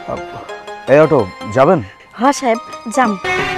এই অটো যাবেন? হ্যাঁ সাহেব যাম।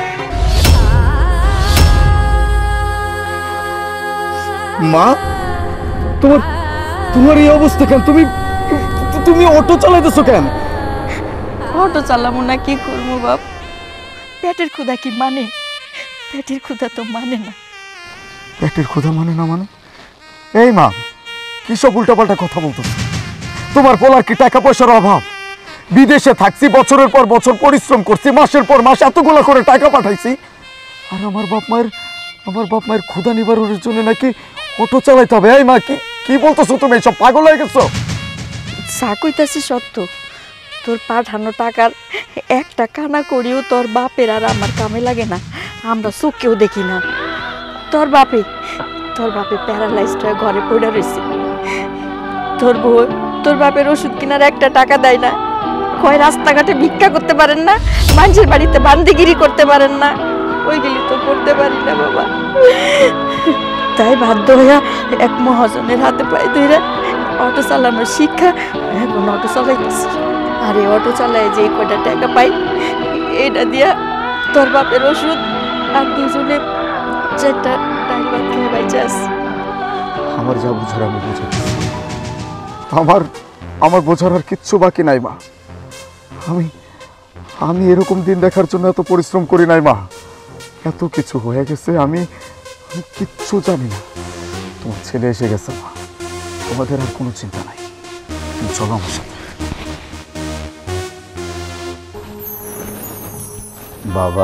মা, তোমার তোমার এই অবস্থা কেন? তুমি তুমি অটো চালাইতেছো কেন? অটো চালামু না কি করবো বাপ? পেটের ক্ষুধা কি মানে? পেটের ক্ষুধা তো মানে না। পেটের ক্ষুধা মানে না মানে? এই মা, কি সব উল্টাপাল্টা কথা বলতেছো? তোমার পোলার কি টাকা পয়সার অভাব? বিদেশে থাকছি, বছরের পর বছর পরিশ্রম করছি, মাসের পর মাস এতগুলো করে টাকা পাঠাইছি, আর আমার বাপ মায়ের ক্ষুধা নিবারণের জন্য নাকি অটো চালাইতে হবে? এই মা, কি কি বলতেছো তুমি? সব পাগল হয়ে গেছো? যা কইতাছি সত্য। তোর পাঠানো টাকার একটা কানা করিও তোর বাপের আর আমার কামে লাগে না। আমরা চোখকেও দেখি না। তোর বাপে প্যারালাইজড হয়ে ঘরে পড়ে রয়েছে। তোর বাপের ওষুধ কেনার একটা টাকা দেয় না। কয় রাস্তাঘাটে ভিক্ষা করতে পারেন না, মানুষের বাড়িতে বান্দিগিরি করতে পারেন না। ওইগুলি তো করতে পারি না বাবা। তাই বাধ্য হইয়া এক মহাজনের হাতে পায়ে ধরে অটো চালানোর শিক্ষা এখন অটো চালাইতেছি। আর এই অটো চালায় যে কয়টা টাকা পাই, এটা দিয়া তোর বাপের ওষুধ আর দুজনে 4টা ডাল ভাত খেয়ে বাইচে আছি। আমার যা বুঝার আমি বুঝাচ্ছি। আমার বোঝার আর কিচ্ছু বাকি নাই মা। আমি এরকম দিন দেখার জন্য এত পরিশ্রম করি নাই মা। এত কিছু হয়ে গেছে, আমি কিচ্ছু জানি না। তোমার ছেলে এসে গেছে মা, তোমাদের আর কোনো চিন্তা নাই। তুমি চলো আমার সাথে। বাবা,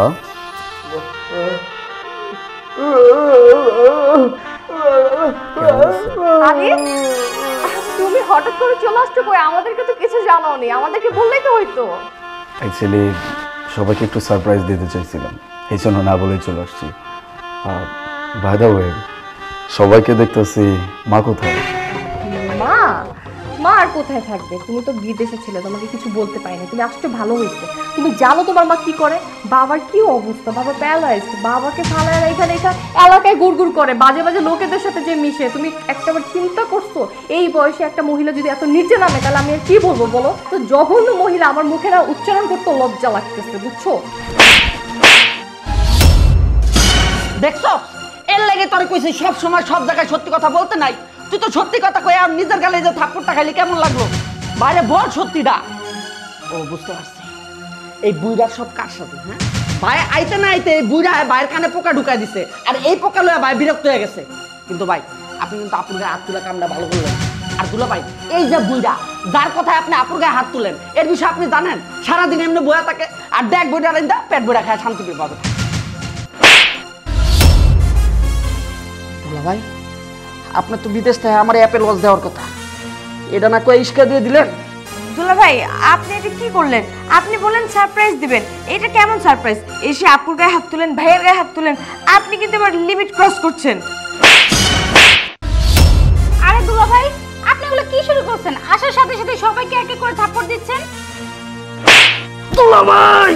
তুমি হঠাৎ করে চলে আসছো কই? আমাদেরকে তো কিছু জানাওনি, আমাদেরকে বললেই তো হইতো। অ্যাকচুয়ালি সবাইকে একটু সারপ্রাইজ দিতে চাইছিলাম, এই জন্য না বলেই চলে আসছি। বাই দ্য ওয়ে, সবাইকে দেখতেছি, মা কোথায়? মা মা আর কোথায় থাকবে? তুমি তো বিদেশে ছিলে, তোমাকে কিছু বলতে পারি না। তুমি আসতে ভালো হয়েছে। তুমি জানো তোমার মা কি করে? বাবার কি অবস্থা, বাবা প্যারালাইজড। বাবাকে ফালায় এখানে এলাকায় গুড়গুড় করে, বাজে বাজে লোকেদের সাথে যে মিশে। তুমি একটাবার চিন্তা করছো এই বয়সে একটা মহিলা যদি এত নিচে নামে, তাহলে আমি আর কি বলবো বলো? তো জঘন্য মহিলা, আমার মুখে না উচ্চারণ করতে লজ্জা লাগতেছে, বুঝছো? দেখছো, এর লাগে তোর কইছি সব সময় সব জায়গায় সত্যি কথা বলতে নাই। তুই তো সত্যি কথা কই আর নিজের গালে যে থাপ্পড়টা খাইলি কেমন লাগলো? বাইরে বল সত্যিটা। ও বুঝতে পারছি, এই বুইড়ার সব কার সাথে? হ্যাঁ, ভাই আইতে না আইতে এই বুইড়া ভাইয়ের কানে পোকা ঢুকাই দিছে, আর এই পোকা লয়ে ভাই বিরক্ত হয়ে গেছে। কিন্তু ভাই, আপনি কিন্তু আপুর গায়ে হাত তুলে কামটা ভালো করলেন। আর দুলা ভাই, এই যে বুইড়া যার কথায় আপনি আপুর গায়ে হাত তুলেন, এর বিষয়ে আপনি জানেন? সারাদিন এমনি বয়া থাকে, আর দেখ বুইড়া রাইন্দা পেট বুইড়া খায় শান্তি পাবে। ভাই, আপনার তো বিদেশ থেকে আমার অ্যাপেল ওয়াচ দেওয়ার কথা, এটা না কয়ে ইস্কা দিয়ে দিলেন। দুলা ভাই, আপনি এটা কি করলেন? আপনি বলেন সারপ্রাইজ দিবেন, এটা কেমন সারপ্রাইজ? এসে আপুর গায়ে হাত তুলেন, ভাইয়ের গায়ে হাত তুলেন, আপনি কিন্তু আবার লিমিট ক্রস করছেন। আরে দুলা ভাই, আপনি এগুলো কি শুরু করছেন? আসার সাথে সাথে সবাইকে এক এক করে থাপ্পড় দিচ্ছেন। দুলা ভাই,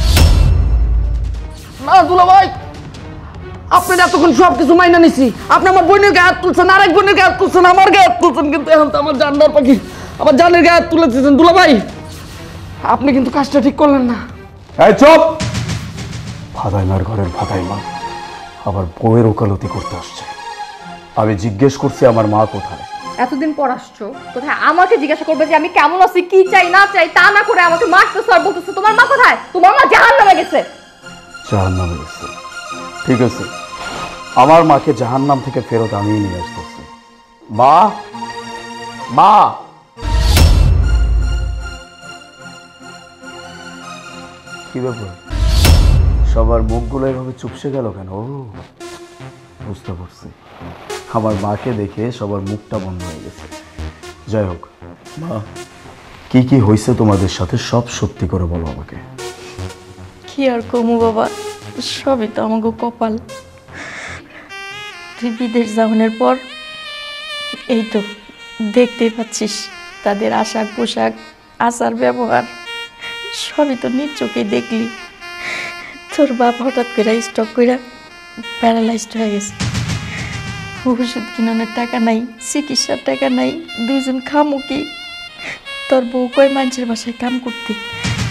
না দুলা ভাই, আপনার এতক্ষণ সবকিছু মাইনা নিছি। আপনি আমার বোনের গায়ে হাত তুলছেন, আরেক বোনের গায়ে হাত তুলছেন, আমার গায়ে হাত তুলছেন, কিন্তু এখন তো আমার জানলার পাখি আমার জানের গায়ে হাত তুলে দিয়েছেন। দুলা ভাই, আপনি কিন্তু কাজটা ঠিক করলেন না। এই চুপ! ফাদাইমার ঘরের ফাদাইমা আবার বউয়ের ওকালতি করতে আসছে। আমি জিজ্ঞেস করছি আমার মা কোথায়। এতদিন পর আসছো, কোথায়? আমাকে জিজ্ঞাসা করবে যে আমি কেমন আছি, কি চাই না চাই, তা না করে আমাকে মারতেছো আর বলতেছো তোমার মা কোথায়? তোমার মা জাহান্নামে গেছে। জাহান্নামে গেছে? ঠিক আছে, আমার মাকে জাহান্নাম থেকে ফেরত আমি নিয়ে আসতেছি। মা, মা! কি ব্যাপার, সবার মুখগুলো এভাবে চুপসে গেল কেন? ও বুঝতে পারছি, আমার মাকে দেখে সবার মুখটা বন্ধ হয়ে গেছে। যাই হোক মা, কি কি হয়েছে তোমাদের সাথে সব সত্যি করে বলো আমাকে। কি আর কমু বাবা, সবই তো আমাকে কপাল। তুই বিদেশ যাওয়ানোর পর এই তো দেখতেই পাচ্ছিস, তাদের আশাক পোশাক, আচার ব্যবহার সবই তো নিজ চোখেই দেখলি। তোর বাপ হঠাৎ করে স্ট্রোক করে প্যারালাইজড হয়ে গেছে। ওষুধ কিনানোর টাকা নাই, চিকিৎসার টাকা নাই, দুজন খামুকি। তোর বউ কয় মানুষের বাসায় কাম করতে,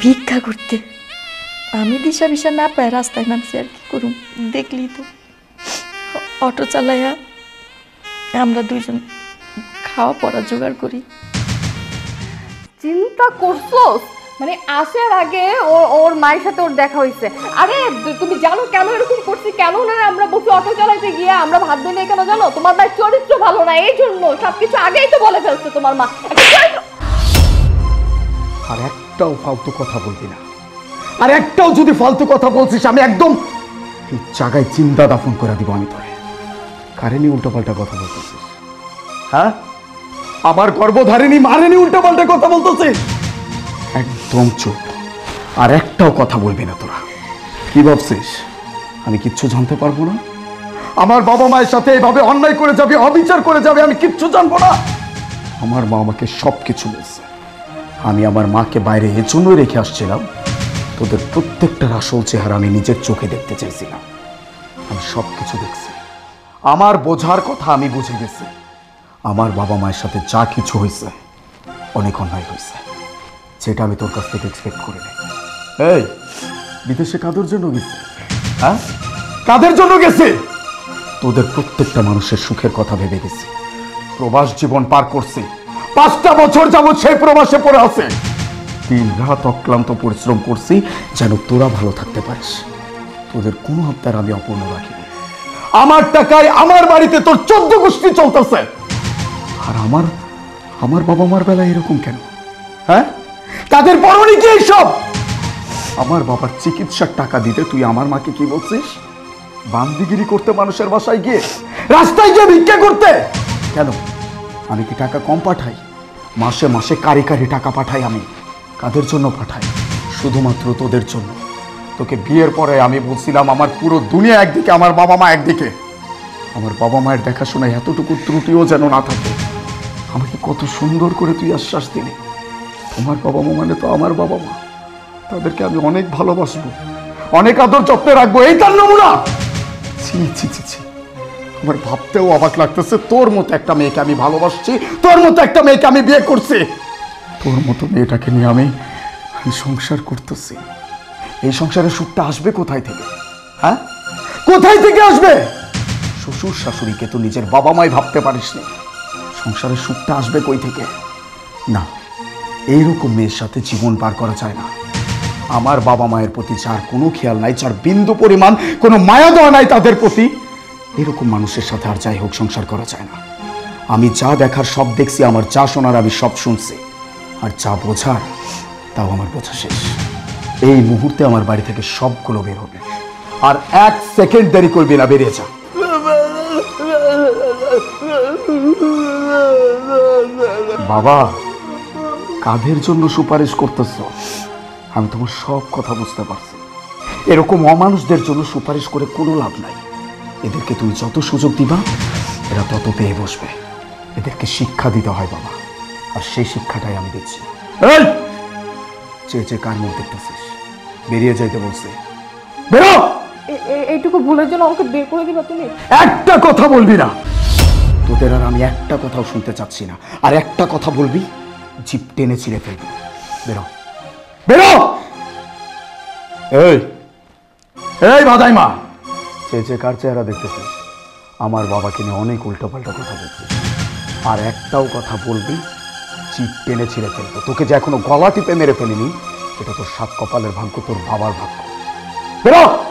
ভিক্ষা করতে। আমি দিশা বিশা না পাই রাস্তায় নামছি, আর কি করুম দেখলি তো। অটো চালাইয়া আমরা দুইজন খাওয়া পড়া জোগাড় করি। চিন্তা করছোস? মানে আসার আগে ওর মায়ের সাথে ওর দেখা হয়েছে। আরে তুমি জানো কেন এরকম করছি? কেন না আমরা বসে অটো চালাইতে গিয়ে আমরা ভাত দিই না কেন জানো? তোমার মায়ের চরিত্র ভালো না, এই জন্য সবকিছু আগেই তো বলে ফেলছে তোমার মা। আর একটাও ফালতু কথা বলবি না, আর একটাও যদি ফালতু কথা বলছিস আমি একদম এই জায়গায় চিন্তা দাফন করে দিব আমি তোরে। কারেনি উল্টাপাল্টা কথা বলতেছিস? হ্যাঁ, আমার গর্ভধারিণী মারেনি উল্টাপাল্টা কথা বলতেছিস? একদম চুপ, আর একটাও কথা বলবি না তোরা। কি ভাবছিস আমি কিচ্ছু জানতে পারবো না? আমার বাবা মায়ের সাথে এইভাবে অন্যায় করে যাবে, অবিচার করে যাবে, আমি কিচ্ছু জানবো না? আমার মা আমাকে সব কিছু বলছে। আমি আমার মাকে বাইরে এজন্যই রেখে আসছিলাম, তোদের প্রত্যেকটার আসল চেহারা আমি নিজের চোখে দেখতে চাইছিলাম। আমি সব কিছু দেখছি, আমার বোঝার কথা আমি বুঝে গেছি। আমার বাবা মায়ের সাথে যা কিছু হয়েছে অনেক অন্যায় হয়েছে, সেটা আমি তোর কাছ থেকে এক্সপেক্ট করি নাই। এই বিদেশে কাদের জন্য গেছে? হ্যাঁ, কাদের জন্য গেছে? তোদের প্রত্যেকটা মানুষের সুখের কথা ভেবে গেছি। প্রবাস জীবন পার করছি, 5টা বছর যাবৎ সেই প্রবাসে পড়ে আছে। দিন রাত অক্লান্ত পরিশ্রম করছি যেন তোরা ভালো থাকতে পারিস। তোদের কোনো আবদার আমি অপূর্ণ রাখিনি। আমার টাকায় আমার বাড়িতে তোর 14 গোষ্ঠী চলতেছে, আর আমার বাবা মার বেলায় এরকম কেন? হ্যাঁ, তাদের পরনি কি সব? আমার বাবার চিকিৎসার টাকা দিতে তুই আমার মাকে কি বলছিস? বান্দিগিরি করতে, মানুষের বাসায় গিয়ে, রাস্তায় গিয়ে ভিক্ষা করতে। কেন, আমি কি টাকা কম পাঠাই? মাসে মাসে কারি কারি টাকা পাঠাই আমি। কাদের জন্য পাঠাই? শুধুমাত্র তোদের জন্য। তোকে বিয়ের পরে আমি বলছিলাম আমার পুরো দুনিয়া একদিকে, আমার বাবা মা একদিকে। আমার বাবা মায়ের দেখাশোনায় এতটুকু ত্রুটিও যেন না থাকে। আমাকে কত সুন্দর করে তুই আশ্বাস দিলি। তোমার বাবা মা মানে তো আমার বাবা মা, তাদেরকে আমি অনেক ভালোবাসবো, অনেক আদর যত্নে রাখবো, এই তার নমুনা। ছি ছি ছি ছি, আমার ভাবতেও অবাক লাগতেছে তোর মতো একটা মেয়েকে আমি ভালোবাসছি, তোর মতো একটা মেয়েকে আমি বিয়ে করছি, তোর মতো মেয়েটাকে নিয়ে আমি সংসার করতেছি। এই সংসারের সুখটা আসবে কোথায় থেকে? হ্যাঁ, কোথায় থেকে আসবে? শ্বশুর শাশুড়িকে তো নিজের বাবা মাই ভাবতে পারিস না, সংসারের সুখটা আসবে কই থেকে? না, এইরকম মেয়ের সাথে জীবন পার করা যায় না। আমার বাবা মায়ের প্রতি যার কোনো খেয়াল নাই, যার বিন্দু পরিমাণ কোনো মায়া দেওয়া নাই তাদের প্রতি, এরকম মানুষের সাথে আর যাই হোক সংসার করা যায় না। আমি যা দেখার সব দেখছি, আমার যা শোনার আমি সব শুনছি, আর যা বোঝার তাও আমার বোঝা শেষ। এই মুহূর্তে আমার বাড়ি থেকে সবগুলো বের হবে, আর 1 সেকেন্ড দেরি করবি না, বেরিয়ে যা। বাবা, কাদের জন্য সুপারিশ করতেছ? আমি তোমার সব কথা বুঝতে পারছি। এরকম অমানুষদের জন্য সুপারিশ করে কোনো লাভ নাই। এদেরকে তুমি যত সুযোগ দিবা এরা তত পেয়ে বসবে। এদেরকে শিক্ষা দিতে হয় বাবা, আর সেই শিক্ষাটাই আমি দিচ্ছি। চেয়ে কার মুখ দেখতেছিস? বেরিয়ে যাইতে বলছে, বেরো। এইটুকু ভুলের জন্য আমাকে বের করে দিবা তুমি? একটা কথা বলবি না, তোদের আর আমি একটা কথাও শুনতে চাচ্ছি না। আর একটা কথা বলবি, জিপ টেনে ছিঁড়ে ফেলবি। বেরো বেরো। এই এই ভাদাই মা, চেয়ে কার চেহারা দেখতেছিস? আমার বাবাকে নিয়ে অনেক উল্টোপাল্টা কথা বলছিস, আর একটাও কথা বলবি জিপ টেনে ছিঁড়ে ফেলবো। তোকে যে এখনো গলা টিপে মেরে ফেলিনি, এটা তোর 7 কপালের ভাগ্য, তোর বাবার ভাগ্য। বেরো।